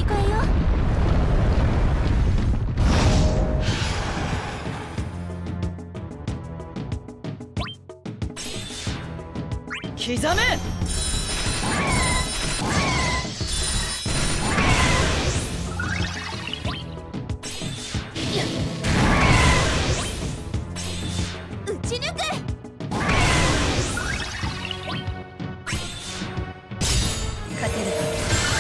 えよう。 刻め。 打ち抜く。 勝てるか。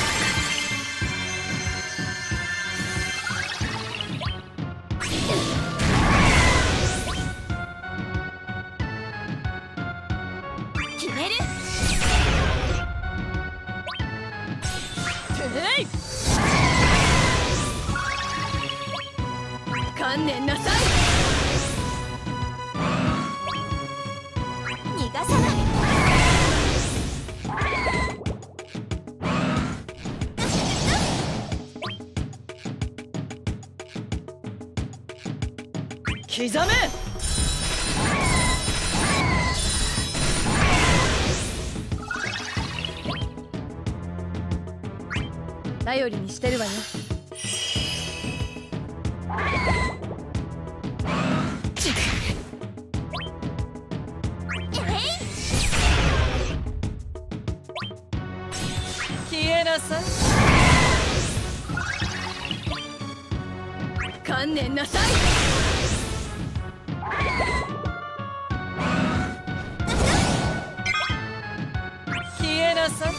決める。 えい。観念なさい。 逃がさない。 刻め。頼りにしてるわよ。消えなさい。観念なさい。消えなさい。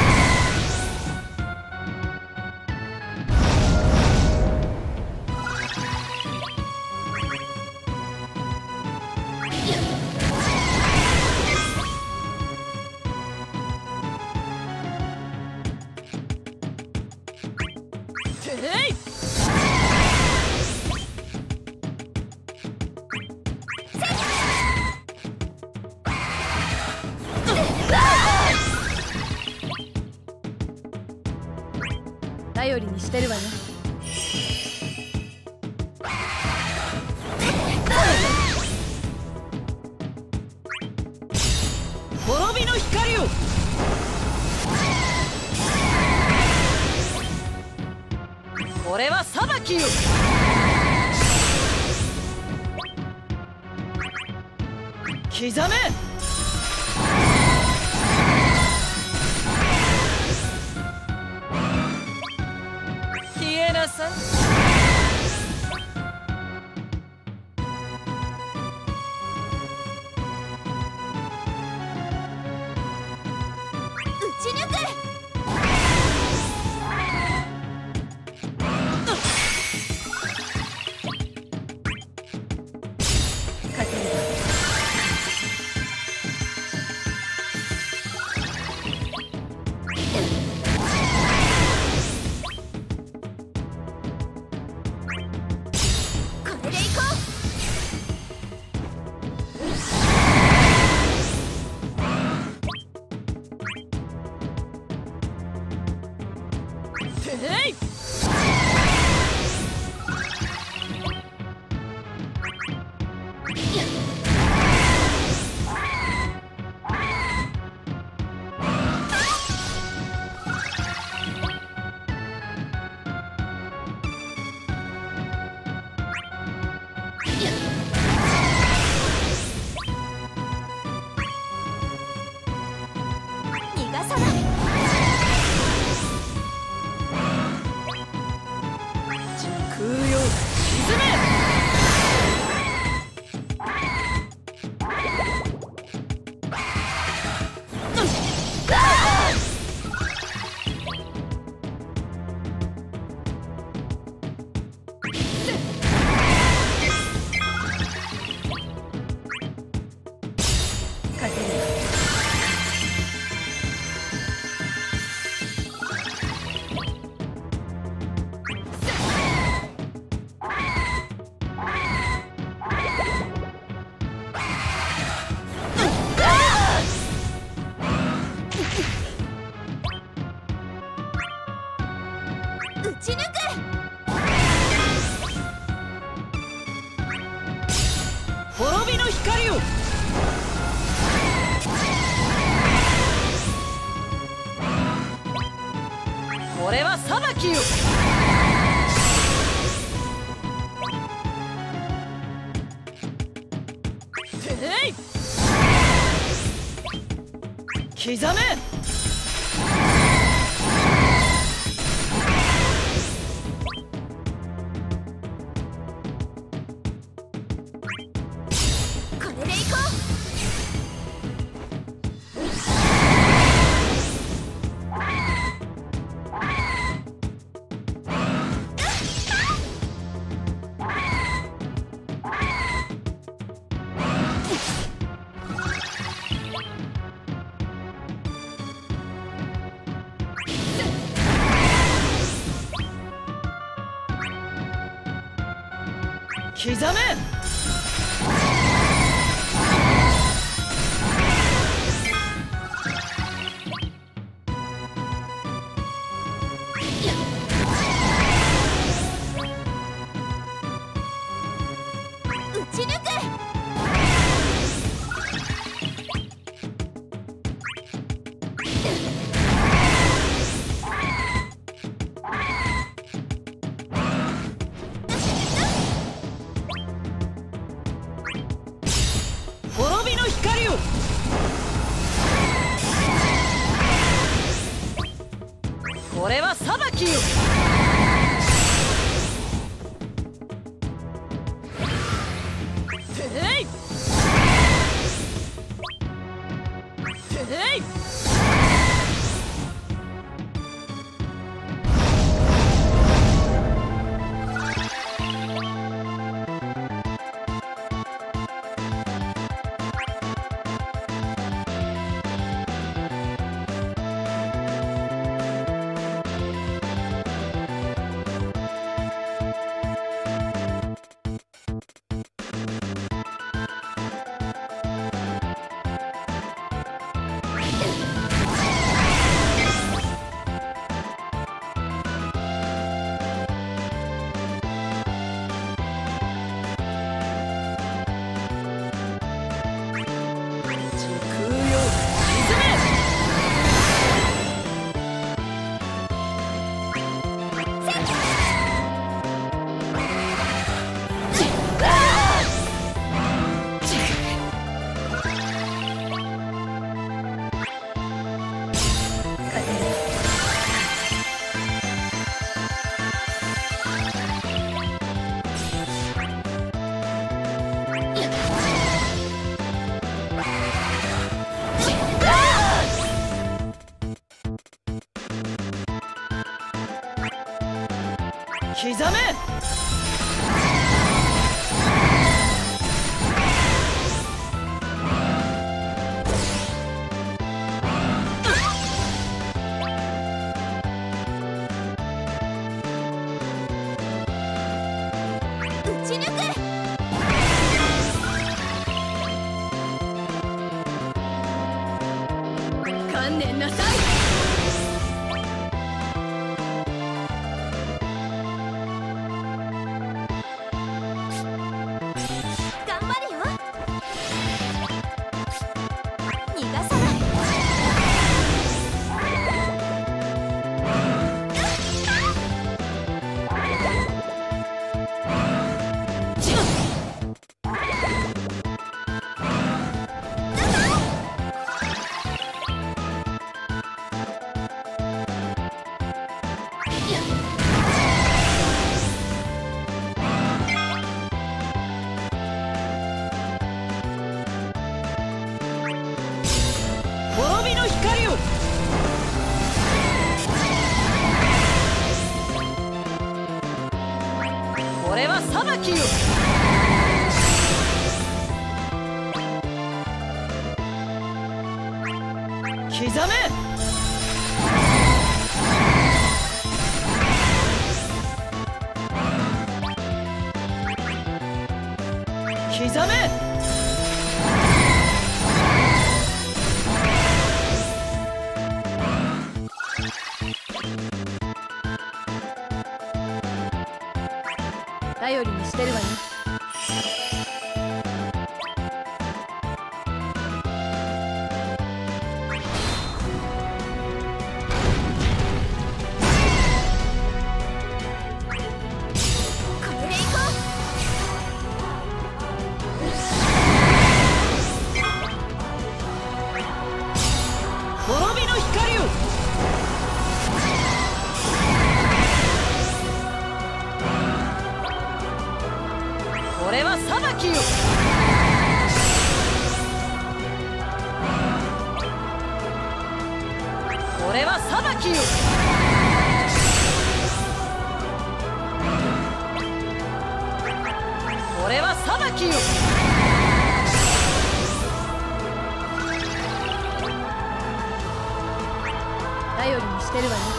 えい。頼りにしてるわよ。滅びの光を。これは裁きよ。刻め。消えなさい。 打ち抜く。 勝てるか。 これでいこえい。 逃がさない。 時空よ。沈め。勝てるか。 打ち抜く。 滅びの光を。ここれは裁きよ。てい刻め。 これでいこ刻め。 う打ち抜く。 滅びの光を。これは裁きよ。ていてい刻め。 打ち抜く。 観念なさい。 頑張るよ。逃がさない。 滅びの光を。これは裁きよ。刻め。刻め。頼りにしてるわよ。 裁きよ。これは裁きよ。これは裁きよ。頼りにしてるわね。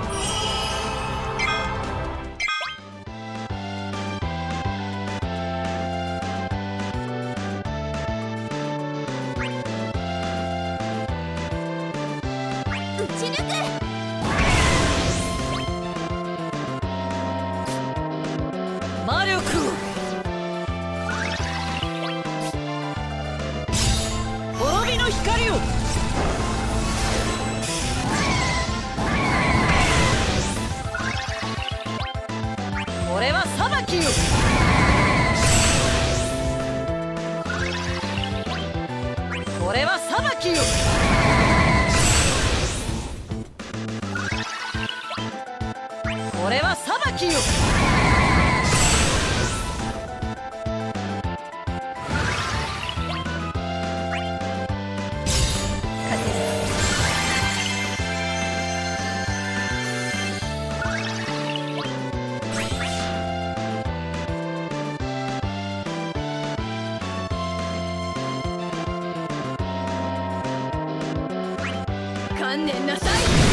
打ち抜く。 魔力を。滅びの光を。これは裁きよ。これは裁きよ。これは裁きよ。勝てる。観念なさい。